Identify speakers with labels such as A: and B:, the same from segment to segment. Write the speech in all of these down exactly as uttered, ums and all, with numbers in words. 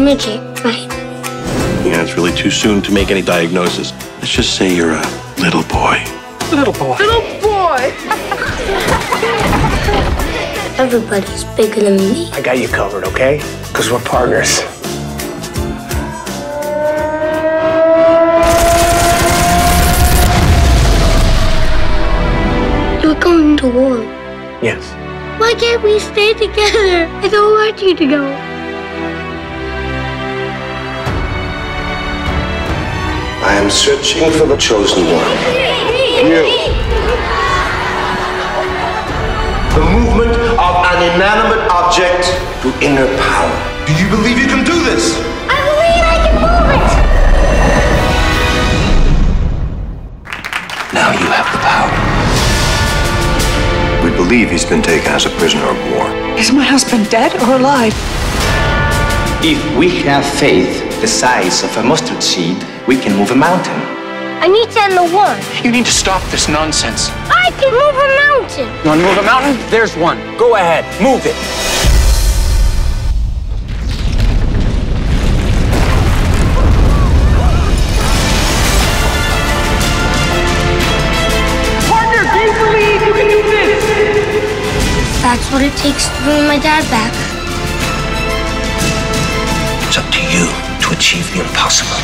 A: midget, right?
B: Yeah, it's really too soon to make any diagnosis. Let's just say you're a little boy.
C: Little boy.
D: Little boy!
A: Everybody's bigger than me.
C: I got you covered, okay? Because we're partners.
A: You're going to war.
C: Yes.
A: Why can't we stay together? I don't want you to go.
E: I am searching for the chosen one. You. The movement of an inanimate object to inner power. Do you believe you can do this?
A: I believe I can move it!
E: Now you have the power. We believe he's been taken as a prisoner of war.
D: Is my husband dead or alive?
F: If we have faith the size of a mustard seed, we can move a mountain.
A: I need to end the war.
C: You need to stop this nonsense.
A: I can move a mountain.
C: You want to move a mountain? There's one. Go ahead. Move it. Partner, do you believe you can do this?
A: That's what it takes to bring my dad back.
E: It's up to you to achieve the impossible.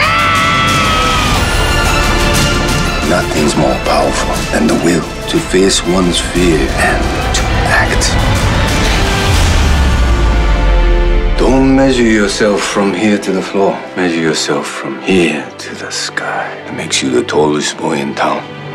E: Nothing's more powerful than the will to face one's fear and to act. Don't measure yourself from here to the floor. Measure yourself from here to the sky. It makes you the tallest boy in town.